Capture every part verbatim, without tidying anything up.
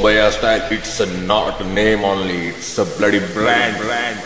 Sabaya style, it's a not a name only, it's a bloody brand. brand.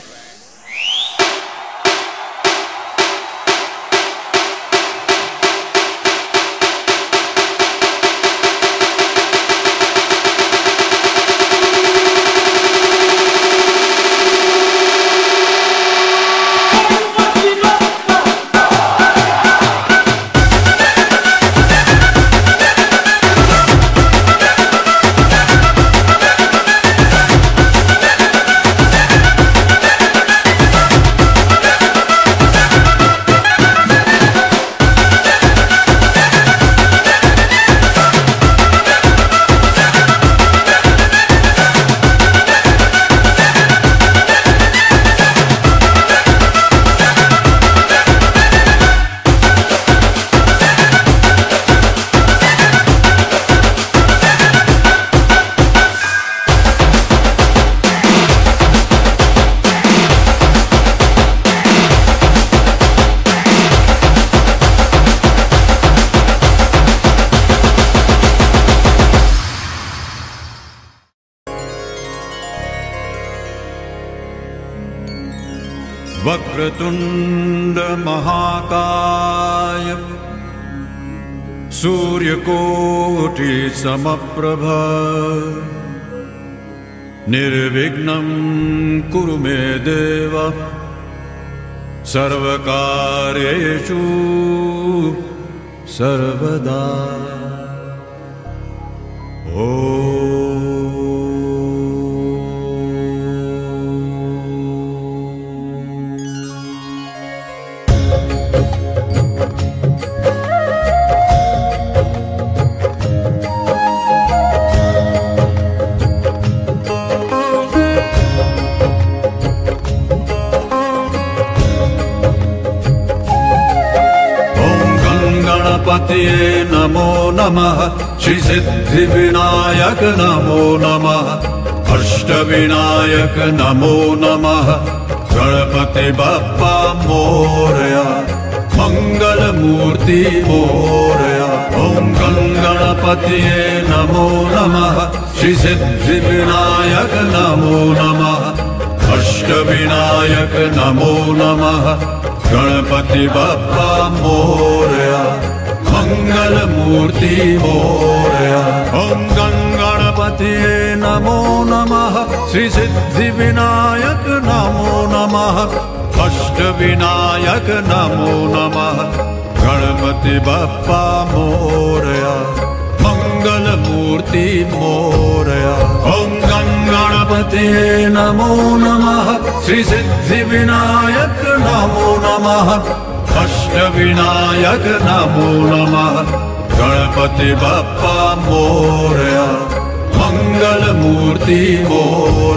Vakratunda महाकाय सूर्यकोटि समप्रभ निर्विघ्नं कुरु मे देव सर्वकार्येषु सर्वदा। ओ गणपतये नमो नमः, श्री सिद्धि विनायक नमो नमः, अष्टविनायक नमो नमः, गणपति बप्पा मोरया, मंगल मूर्ति मोरया। ओम गणपतये नमो नमः, श्री सिद्धि विनायक नमो नमः, अष्टविनायक नमो नमः, गणपति बप्पा मोरया, मंगल मूर्ति मोरया। ओम गणपतये नमो नमः, श्री सिद्धि विनायक नमो नमः, अष्ट विनायक नमो नमः, गणपति बप्पा मोरया, मंगल मूर्ति मोरया। ओम गणपतये नमो नमः, श्री सिद्धि विनायक नमो नमः, अष्ट विनायक नमो नमः, गणपति बप्पा मोरया, मंगल मूर्ति मोरया।